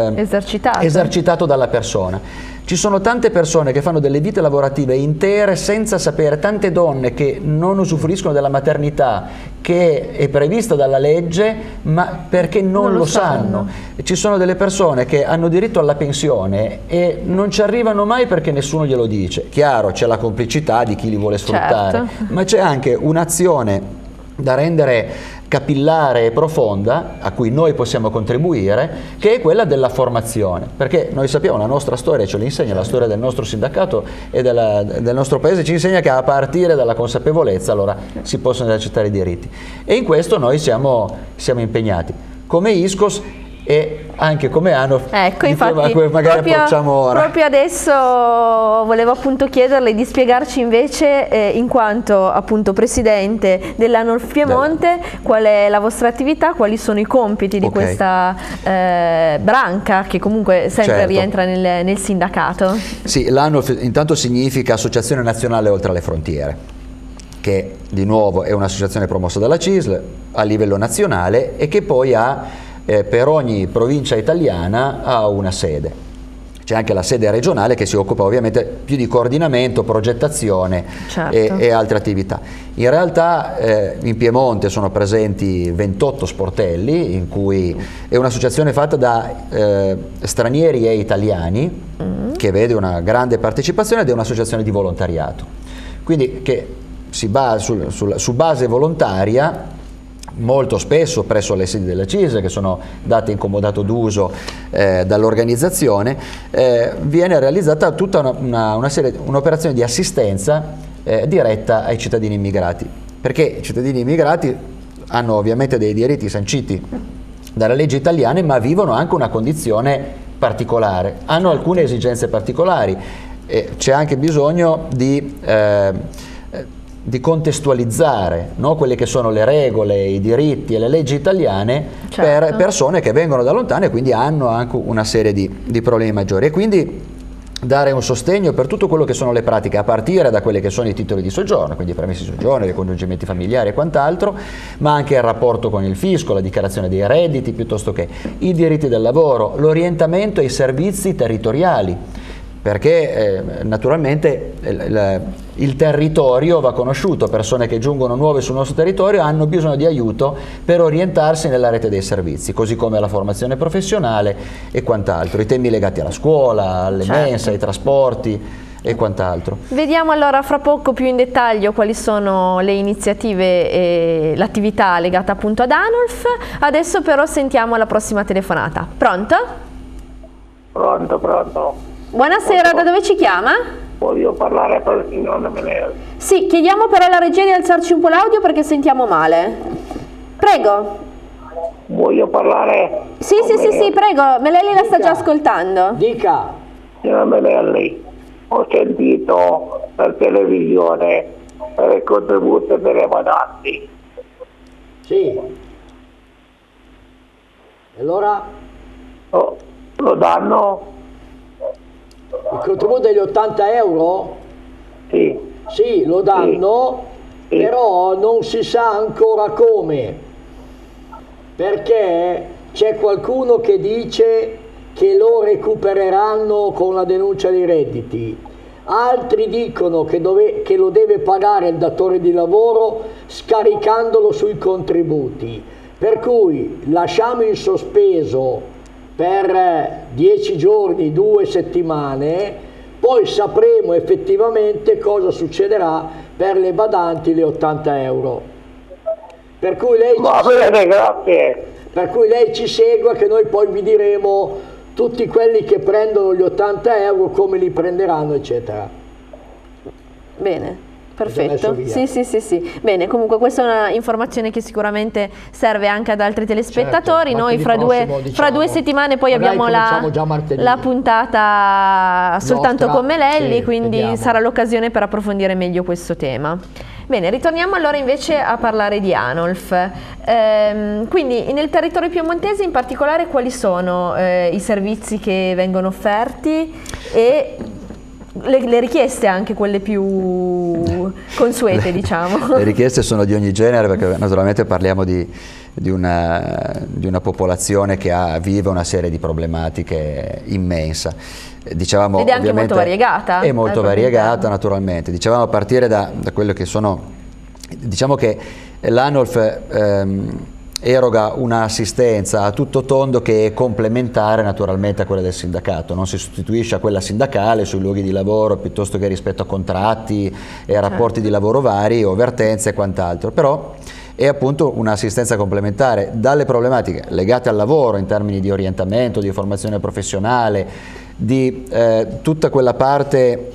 esercitato dalla persona. Ci sono tante persone che fanno delle vite lavorative intere senza sapere, tante donne che non usufruiscono della maternità che è prevista dalla legge, ma perché non lo sanno. Ci sono delle persone che hanno diritto alla pensione e non ci arrivano mai perché nessuno glielo dice. Chiaro, c'è la complicità di chi li vuole sfruttare, ma c'è anche un'azione da rendere capillare e profonda, a cui noi possiamo contribuire, che è quella della formazione, perché noi sappiamo, la nostra storia ce l'insegna, la storia del nostro sindacato e del nostro paese ci insegna che a partire dalla consapevolezza allora si possono esercitare i diritti, e in questo noi siamo impegnati come ISCOS e anche come ANOF.
Ecco, infatti
magari
proprio adesso volevo appunto chiederle di spiegarci invece, in quanto appunto presidente dell'ANOF Piemonte, qual è la vostra attività, quali sono i compiti di questa branca che comunque sempre rientra nel sindacato.
Sì, l'ANOF intanto significa Associazione Nazionale Oltre alle Frontiere, che di nuovo è un'associazione promossa dalla CISL a livello nazionale e che poi ha per ogni provincia italiana ha una sede. C'è anche la sede regionale che si occupa ovviamente più di coordinamento, progettazione e altre attività. In realtà in Piemonte sono presenti 28 sportelli, in cui è un'associazione fatta da stranieri e italiani, che vede una grande partecipazione, ed è un'associazione di volontariato. Quindi che si basa su base volontaria, molto spesso presso le sedi della CISL, che sono date in comodato d'uso dall'organizzazione, viene realizzata tutta un'operazione di assistenza diretta ai cittadini immigrati, perché i cittadini immigrati hanno ovviamente dei diritti sanciti dalle leggi italiane, ma vivono anche una condizione particolare, hanno alcune esigenze particolari, c'è anche bisogno di contestualizzare, no, quelle che sono le regole, i diritti e le leggi italiane per persone che vengono da lontano e quindi hanno anche una serie di problemi maggiori, e quindi dare un sostegno per tutto quello che sono le pratiche, a partire da quelli che sono i titoli di soggiorno, quindi i permessi di soggiorno, i ricongiungimenti familiari e quant'altro, ma anche il rapporto con il fisco, la dichiarazione dei redditi, piuttosto che i diritti del lavoro, l'orientamento ai servizi territoriali, perché naturalmente il territorio va conosciuto, persone che giungono nuove sul nostro territorio hanno bisogno di aiuto per orientarsi nella rete dei servizi, così come la formazione professionale e quant'altro, i temi legati alla scuola, alle mense, ai trasporti e quant'altro.
Vediamo allora fra poco più in dettaglio quali sono le iniziative e l'attività legata appunto ad ANOF. Adesso però sentiamo la prossima telefonata. Pronto?
Pronto.
Buonasera, da dove ci chiama?
Voglio parlare con il signor Menelli.
Sì, chiediamo però alla regia di alzarci un po' l'audio perché sentiamo male. Prego.
Voglio parlare.
Sì, prego, Menelli la sta già ascoltando.
Dica.
Signor Menelli, ho sentito per televisione per il contributo per i mandanti.
Sì. E allora?
Lo danno?
Il contributo degli 80 euro?
Sì.
Sì, lo danno, sì. Però non si sa ancora come, perché c'è qualcuno che dice che lo recupereranno con la denuncia dei redditi, altri dicono che lo deve pagare il datore di lavoro scaricandolo sui contributi, per cui lasciamo in sospeso per 10 giorni, 2 settimane, poi sapremo effettivamente cosa succederà per le badanti, le 80 euro. Per cui lei,
grazie.
Per cui lei ci segua, che noi poi vi diremo tutti quelli che prendono gli 80 euro come li prenderanno, eccetera.
Bene, perfetto. Sì. Bene, comunque questa è una informazione che sicuramente serve anche ad altri telespettatori.
Certo,
noi fra due settimane poi abbiamo la puntata soltanto con Melelli, sì, quindi vediamo. Sarà l'occasione per approfondire meglio questo tema. Bene, ritorniamo allora invece a parlare di Anolf. Quindi nel territorio piemontese in particolare quali sono i servizi che vengono offerti e le richieste, anche quelle più consuete, diciamo?
Le richieste sono di ogni genere, perché naturalmente parliamo di una popolazione che vive una serie di problematiche immensa. Dicevamo,
ed è anche molto variegata.
È molto variegata, naturalmente. Dicevamo a partire da quello che sono, diciamo che l'Anolf eroga un'assistenza a tutto tondo che è complementare naturalmente a quella del sindacato, non si sostituisce a quella sindacale sui luoghi di lavoro piuttosto che rispetto a contratti e a rapporti di lavoro vari o vertenze e quant'altro, però è appunto un'assistenza complementare dalle problematiche legate al lavoro in termini di orientamento, di formazione professionale, di tutta quella parte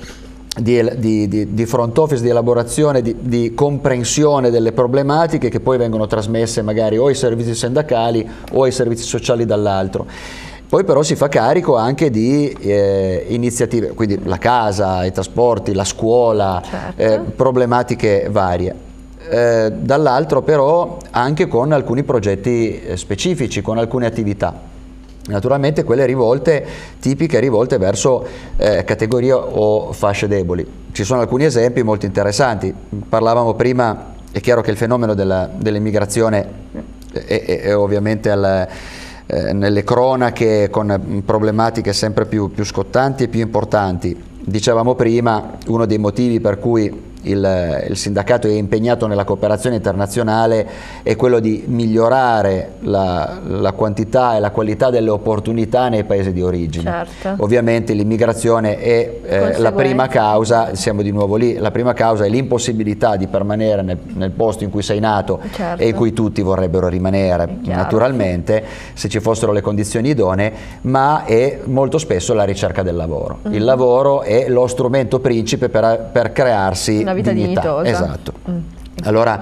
di front office, di elaborazione, di comprensione delle problematiche che poi vengono trasmesse magari o ai servizi sindacali o ai servizi sociali dall'altro. Poi però si fa carico anche di iniziative, quindi la casa, i trasporti, la scuola, certo. Problematiche varie. Dall'altro però anche con alcuni progetti specifici, con alcune attività. Naturalmente quelle tipiche rivolte verso categorie o fasce deboli. Ci sono alcuni esempi molto interessanti. Parlavamo prima, è chiaro che il fenomeno dell'immigrazione è ovviamente nelle cronache con problematiche sempre più scottanti e più importanti. Dicevamo prima, uno dei motivi per cui il sindacato è impegnato nella cooperazione internazionale è quello di migliorare la quantità e la qualità delle opportunità nei paesi di origine.
Certo.
Ovviamente l'immigrazione è la prima causa, siamo di nuovo lì, la prima causa è l'impossibilità di permanere nel posto in cui sei nato, certo. E in cui tutti vorrebbero rimanere, naturalmente, se ci fossero le condizioni idonee, ma è molto spesso la ricerca del lavoro. Il lavoro è lo strumento principe per crearsi
una vita dignitosa.
Esatto. Allora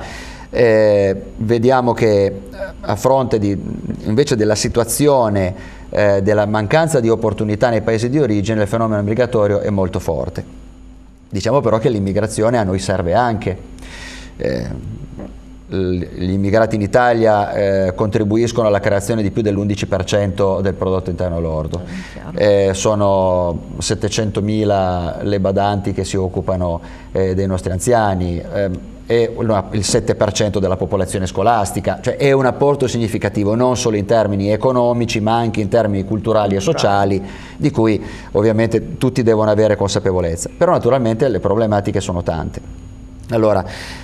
vediamo che a fronte invece della situazione della mancanza di opportunità nei paesi di origine, il fenomeno migratorio è molto forte. Diciamo però che l'immigrazione a noi serve anche. Gli immigrati in Italia contribuiscono alla creazione di più dell'11% del prodotto interno lordo. Sono 700.000 le badanti che si occupano dei nostri anziani, è il 7% della popolazione scolastica, cioè è un apporto significativo non solo in termini economici ma anche in termini culturali e sociali, di cui ovviamente tutti devono avere consapevolezza. Però naturalmente le problematiche sono tante. Allora,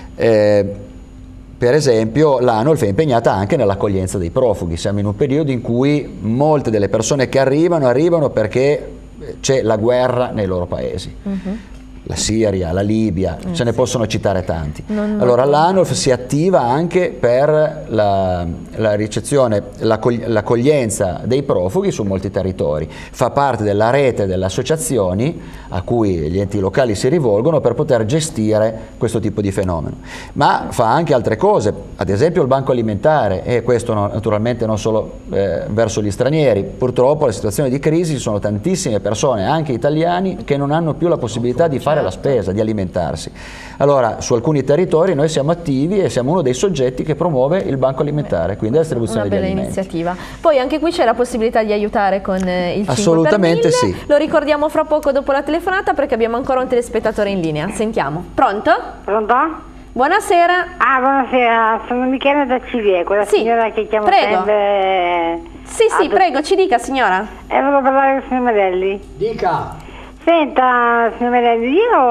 per esempio l'Anolf è impegnata anche nell'accoglienza dei profughi. Siamo in un periodo in cui molte delle persone che arrivano perché c'è la guerra nei loro paesi. La Siria, la Libia, ce ne possono citare tanti. Allora l'Anolf si attiva anche per la ricezione, l'accoglienza dei profughi su molti territori, fa parte della rete delle associazioni a cui gli enti locali si rivolgono per poter gestire questo tipo di fenomeno. Ma fa anche altre cose, ad esempio il banco alimentare, e questo naturalmente non solo verso gli stranieri. Purtroppo la situazione di crisi, ci sono tantissime persone, anche italiani, che non hanno più la possibilità di fare fare la spesa, di alimentarsi. Allora, su alcuni territori noi siamo attivi e siamo uno dei soggetti che promuove il banco alimentare, quindi la distribuzione degli alimenti.
Una bella iniziativa. Poi anche qui c'è la possibilità di aiutare con il 5
Assolutamente
per 1000.
sì.
Lo ricordiamo fra poco dopo la telefonata perché abbiamo ancora un telespettatore in linea. Sentiamo. Pronto?
Pronto?
Buonasera.
Ah, buonasera, sono Michela da Civie, quella signora che chiamo sempre...
Sì, prego, ci dica signora.
Volevo parlare con il signor Merelli.
Dica.
Senta, signor Merelli,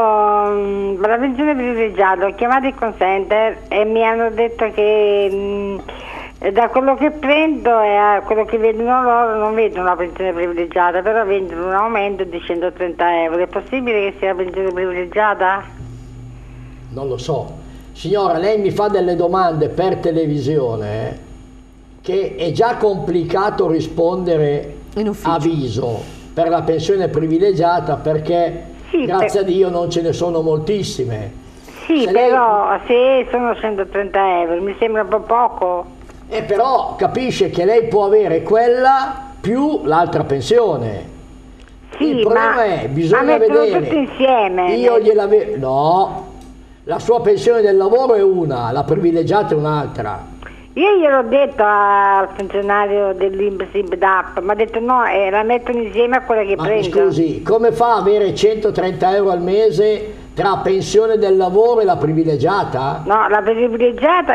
io per la pensione privilegiata ho chiamato il call center e mi hanno detto che da quello che prendo e a quello che vedono loro non vedo una pensione privilegiata, però vedono un aumento di 130 euro. È possibile che sia una pensione privilegiata?
Non lo so. Signora, lei mi fa delle domande per televisione che è già complicato rispondere a viso per la pensione privilegiata perché grazie a Dio non ce ne sono moltissime.
Sì, però se sono 130 euro mi sembra un po' poco.
Però capisce che lei può avere quella più l'altra pensione.
Sì,
il problema è, bisogna vedere.
Tutti insieme.
Io gliel'avevo... No, la sua pensione del lavoro è una, la privilegiata è un'altra.
Io gliel'ho detto al funzionario dell'INPS-INPDAP, mi ha detto no, la mettono insieme a quella che prendo.
Scusi, come fa a avere 130 euro al mese tra pensione del lavoro e la privilegiata?
No, la privilegiata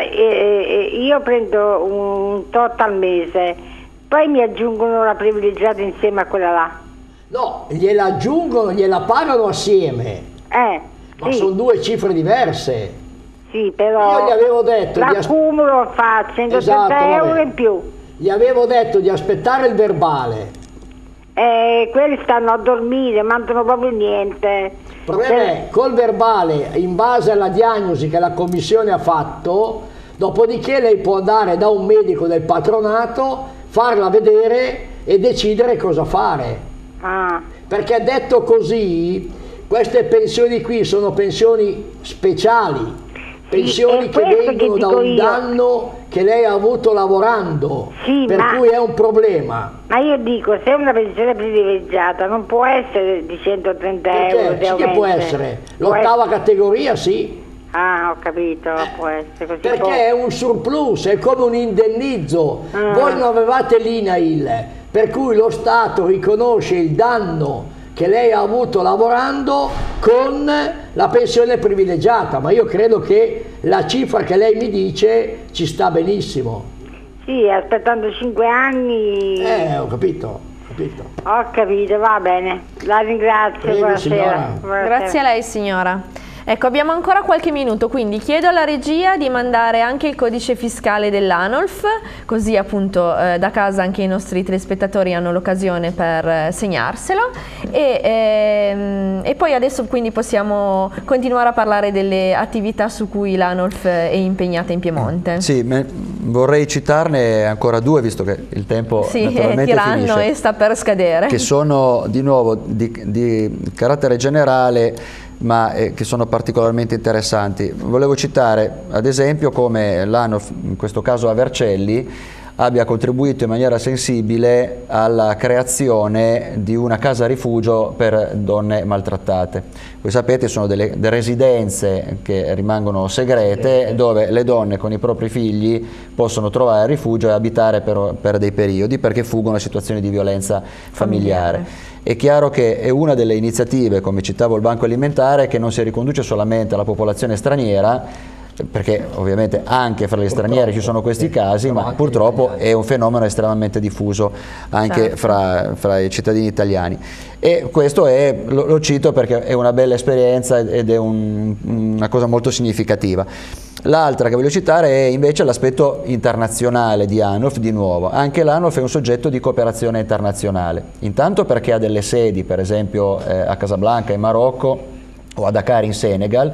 io prendo un tot al mese, poi mi aggiungono la privilegiata insieme a quella là.
No, gliela aggiungono, gliela pagano assieme. Ma sono due cifre diverse.
Sì, però
io gli avevo detto
l'accumulo fa 130 euro in più.
Gli avevo detto di aspettare il verbale.
Quelli stanno a dormire, mandano proprio niente.
Il problema è col verbale, in base alla diagnosi che la commissione ha fatto, dopodiché lei può andare da un medico del patronato, farla vedere e decidere cosa fare. Perché detto così, queste pensioni qui sono pensioni speciali. Pensioni che vengono da un danno che lei ha avuto lavorando, per cui è un problema.
Ma io dico, se una pensione privilegiata non può essere di 130 euro di aumento.
Sì che può essere, l'ottava categoria sì.
Ah, ho capito, può essere così.
Perché è un surplus, è come un indennizzo. Voi non avevate l'INAIL, per cui lo Stato riconosce il danno che lei ha avuto lavorando con la pensione privilegiata, ma io credo che la cifra che lei mi dice ci sta benissimo.
Sì, aspettando 5 anni...
Ho capito.
Ho capito, va bene. La ringrazio,
prego,
buonasera.
Grazie a lei signora. Ecco, abbiamo ancora qualche minuto, quindi chiedo alla regia di mandare anche il codice fiscale dell'ANOLF, così appunto da casa anche i nostri telespettatori hanno l'occasione per segnarselo e poi adesso quindi possiamo continuare a parlare delle attività su cui l'ANOLF è impegnata in Piemonte.
Sì, vorrei citarne ancora due, visto che il tempo naturalmente
tiranno
finisce,
e sta per scadere.
che sono di nuovo di carattere generale, ma che sono particolarmente interessanti. Volevo citare ad esempio come l'ANOLF, in questo caso a Vercelli, abbia contribuito in maniera sensibile alla creazione di una casa rifugio per donne maltrattate. Voi sapete, sono delle residenze che rimangono segrete dove le donne con i propri figli possono trovare rifugio e abitare per dei periodi perché fuggono da situazioni di violenza familiare. È chiaro che è una delle iniziative, come citavo il Banco Alimentare, che non si riconduce solamente alla popolazione straniera, perché ovviamente anche fra gli stranieri ci sono questi casi, ma purtroppo è un fenomeno estremamente diffuso anche fra i cittadini italiani. E questo lo cito perché è una bella esperienza ed è una cosa molto significativa. L'altra che voglio citare è invece l'aspetto internazionale di ANOLF, di nuovo. Anche l'ANOLF è un soggetto di cooperazione internazionale, intanto perché ha delle sedi, per esempio a Casablanca in Marocco o a Dakar in Senegal,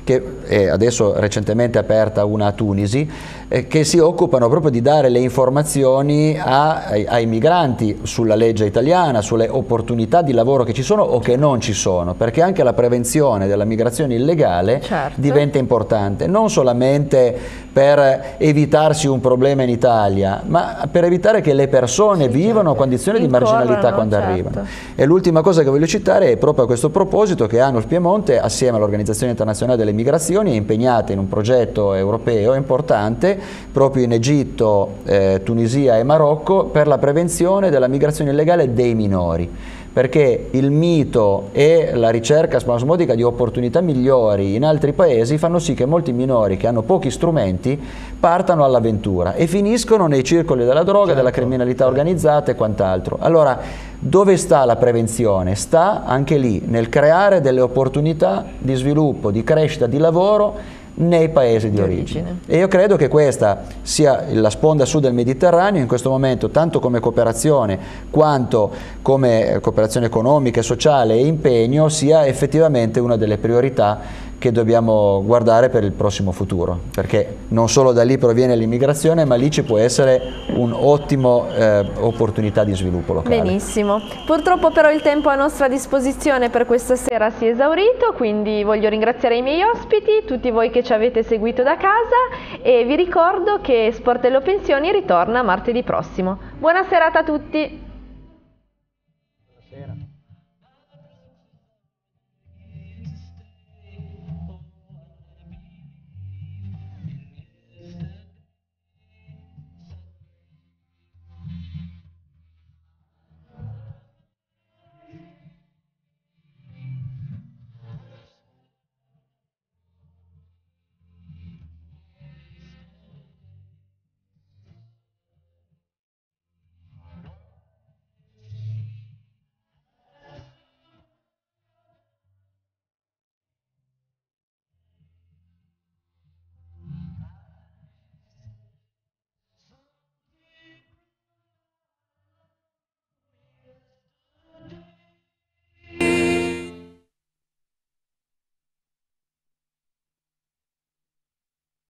che è adesso recentemente aperta una a Tunisi, che si occupano proprio di dare le informazioni ai migranti sulla legge italiana, sulle opportunità di lavoro che ci sono o che non ci sono, perché anche la prevenzione della migrazione illegale diventa importante, non solamente per evitarsi un problema in Italia, ma per evitare che le persone vivano condizioni di marginalità quando arrivano. E l'ultima cosa che voglio citare è proprio a questo proposito che ANUF Piemonte, assieme all'Organizzazione Internazionale delle Migrazioni, è impegnata in un progetto europeo importante proprio in Egitto, Tunisia e Marocco per la prevenzione della migrazione illegale dei minori, perché il mito e la ricerca spasmodica di opportunità migliori in altri paesi fanno sì che molti minori che hanno pochi strumenti partano all'avventura e finiscono nei circoli della droga, della criminalità organizzata e quant'altro. Allora, dove sta la prevenzione? Sta anche lì, nel creare delle opportunità di sviluppo, di crescita, di lavoro nei paesi di origine. E io credo che questa sia la sponda sud del Mediterraneo in questo momento, tanto come cooperazione quanto come cooperazione economica e sociale e impegno, sia effettivamente una delle priorità che dobbiamo guardare per il prossimo futuro, perché non solo da lì proviene l'immigrazione, ma lì ci può essere un'ottima opportunità di sviluppo locale.
Benissimo, purtroppo però il tempo a nostra disposizione per questa sera si è esaurito, quindi voglio ringraziare i miei ospiti, tutti voi che ci avete seguito da casa, e vi ricordo che Sportello Pensioni ritorna martedì prossimo. Buona serata a tutti!